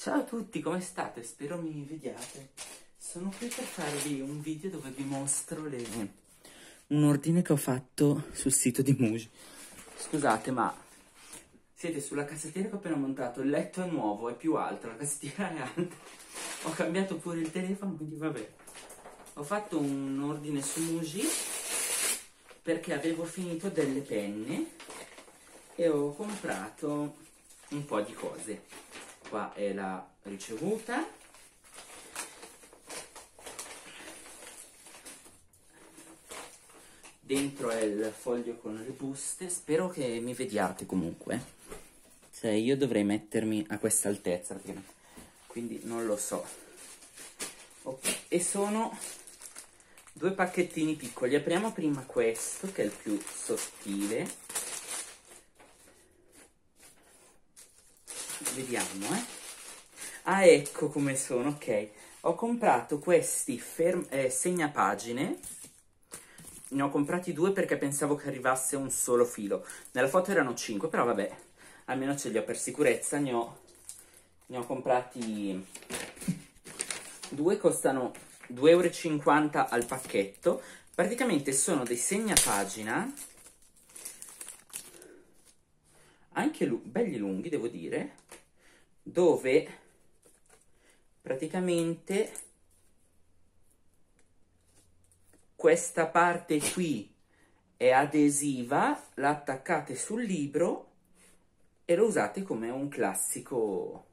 Ciao a tutti, come state? Spero mi vediate. Sono qui per farvi un video dove vi mostro un ordine che ho fatto sul sito di Muji. Scusate, ma siete sulla cassettiera che ho appena montato. Il letto è nuovo, è più alto, la cassettiera è alta. Ho cambiato pure il telefono, quindi vabbè. Ho fatto un ordine su Muji perché avevo finito delle penne e ho comprato un po' di cose. Qua è la ricevuta. Dentro è il foglio con le buste. Spero che mi vediate comunque. Cioè io dovrei mettermi a questa altezza, quindi non lo so. Okay. E sono due pacchettini piccoli. Apriamo prima questo, che è il più sottile. Vediamo, Ah, ecco come sono, ok. Ho comprato questi segnapagine. Ne ho comprati due perché pensavo che arrivasse un solo filo. Nella foto erano 5, però vabbè, almeno ce li ho per sicurezza. Ne ho comprati due, costano 2,50 € al pacchetto. Praticamente sono dei segnapagina, anche belli lunghi, devo dire, dove praticamente questa parte qui è adesiva, la attaccate sul libro e lo usate come un classico,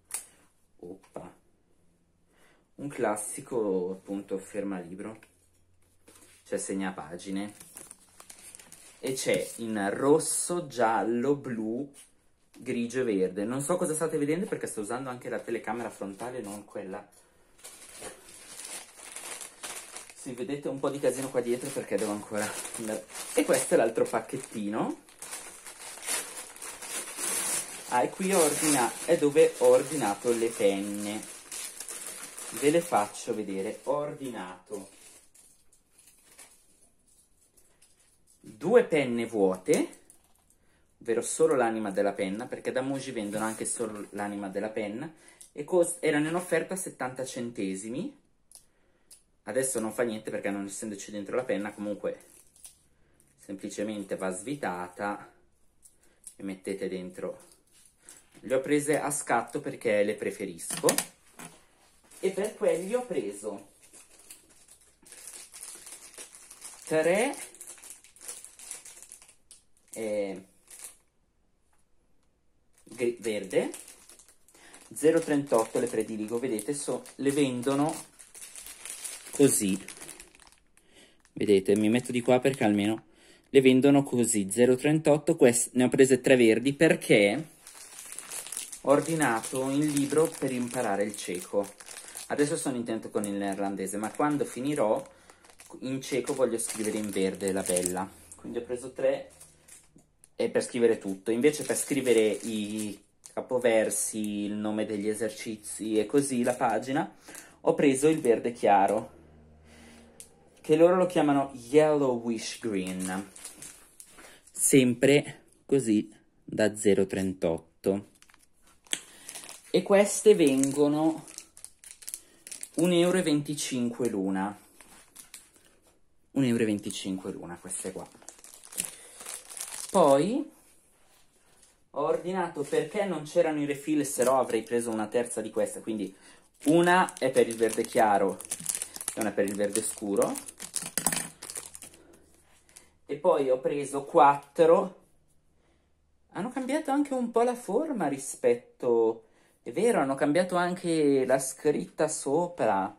un classico appunto fermalibro, cioè segnapagine, e c'è in rosso, giallo, blu, grigio e verde. Non so cosa state vedendo perché sto usando anche la telecamera frontale, non quella. Sì, vedete un po' di casino qua dietro perché devo ancora... E questo è l'altro pacchettino. E qui è dove ho ordinato le penne. Ve le faccio vedere. Ho ordinato 2 penne vuote, ovvero solo l'anima della penna, perché da Muji vendono anche solo l'anima della penna, e erano in offerta a 70 centesimi. Adesso non fa niente perché non essendoci dentro la penna, comunque semplicemente va svitata e mettete dentro. Le ho prese a scatto perché le preferisco, e per quelli ho preso 3 verde 0,38, le prediligo, vedete, le vendono così, vedete, mi metto di qua perché almeno le vendono così, 0,38. Ne ho prese 3 verdi perché ho ordinato il libro per imparare il ceco. Adesso sono intento con il neerlandese, ma quando finirò in ceco voglio scrivere in verde la bella, quindi ho preso 3 per scrivere tutto. Invece per scrivere i capoversi, il nome degli esercizi e così, la pagina, ho preso il verde chiaro, che loro lo chiamano yellowish green, sempre così da 0,38. E queste vengono 1,25 € l'una. 1,25 € l'una queste qua. Poi ho ordinato, perché non c'erano i refill, se no avrei preso una terza di questa, quindi una è per il verde chiaro e una per il verde scuro. E poi ho preso 4. Hanno cambiato anche un po' la forma rispetto... È vero, hanno cambiato anche la scritta sopra.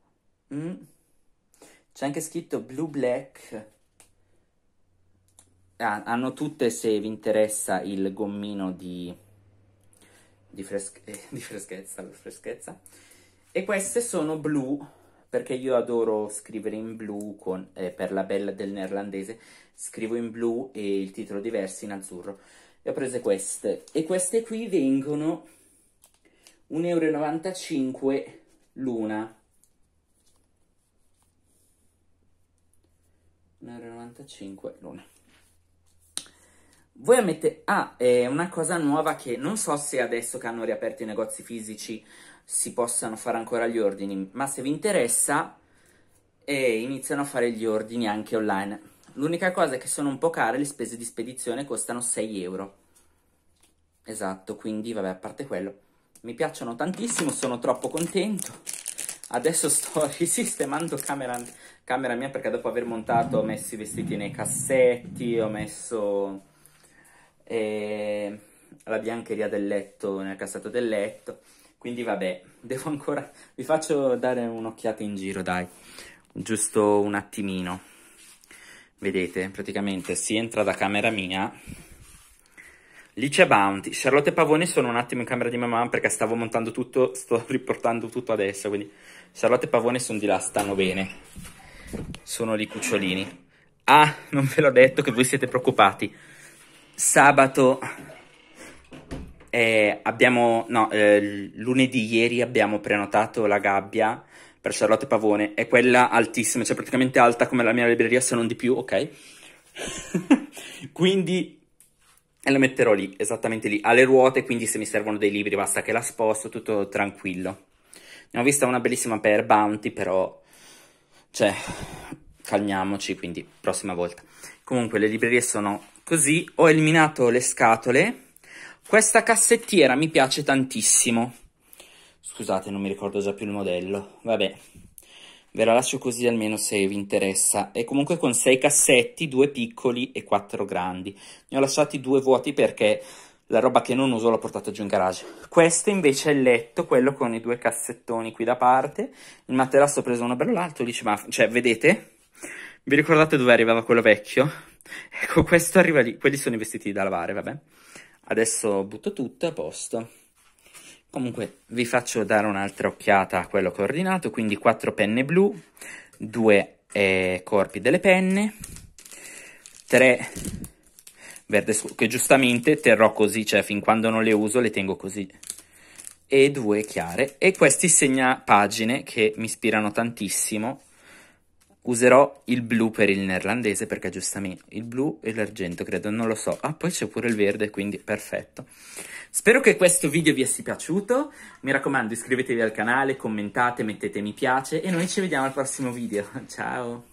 C'è anche scritto Blue Black. Hanno tutte, se vi interessa, il gommino di freschezza. E queste sono blu, perché io adoro scrivere in blu per la bella del neerlandese. Scrivo in blu e il titolo di versi in azzurro. E ho prese queste. E queste qui vengono 1,95 € l'una. 1,95 € l'una. voi mettete... Ah, è una cosa nuova che non so se adesso che hanno riaperto i negozi fisici si possano fare ancora gli ordini, ma se vi interessa iniziano a fare gli ordini anche online. L'unica cosa è che sono un po' care, le spese di spedizione costano 6 euro. Esatto, quindi vabbè, a parte quello, mi piacciono tantissimo, sono troppo contento. Adesso sto risistemando camera mia perché dopo aver montato ho messo i vestiti nei cassetti, ho messo la biancheria del letto nel cassetto del letto. Quindi vabbè, devo ancora... Vi faccio dare un'occhiata in giro, dai, giusto un attimino. Vedete, praticamente si entra da camera mia, lì c'è Bounty, Charlotte e Pavone sono un attimo in camera di mia mamma perché stavo montando tutto, sto riportando tutto adesso, quindi Charlotte e Pavone sono di là, stanno bene, sono lì cucciolini. Ah, non ve l'ho detto che voi siete preoccupati, sabato lunedì ieri abbiamo prenotato la gabbia per Charlotte e Pavone, è quella altissima, cioè praticamente alta come la mia libreria se non di più, ok? Quindi la metterò lì, esattamente lì, alle ruote, quindi se mi servono dei libri basta che la sposto, tutto tranquillo. Ne ho vista una bellissima per Bounty, però, cioè, calmiamoci, quindi prossima volta. Comunque le librerie sono così, ho eliminato le scatole, questa cassettiera mi piace tantissimo. Scusate, non mi ricordo già più il modello. Vabbè, ve la lascio così almeno se vi interessa. È comunque con 6 cassetti, 2 piccoli e 4 grandi. Ne ho lasciati 2 vuoti perché la roba che non uso l'ho portata giù in garage. Questo invece è il letto, quello con i 2 cassettoni qui da parte. Il materasso ho preso uno bello alto, dice, ma cioè, vedete? Vi ricordate dove arrivava quello vecchio? Ecco, questo arriva lì. Quelli sono i vestiti da lavare, vabbè. Adesso butto tutto a posto. Comunque vi faccio dare un'altra occhiata a quello che ho ordinato, quindi 4 penne blu, 2 corpi delle penne, 3 verde scuro, che giustamente terrò così, cioè fin quando non le uso le tengo così, e 2 chiare, e questi segnapagine che mi ispirano tantissimo. Userò il blu per il neerlandese perché giustamente il blu e l'argento credo, non lo so. Ah, poi c'è pure il verde, quindi perfetto. Spero che questo video vi sia piaciuto. Mi raccomando, iscrivetevi al canale, commentate, mettete mi piace e noi ci vediamo al prossimo video. Ciao!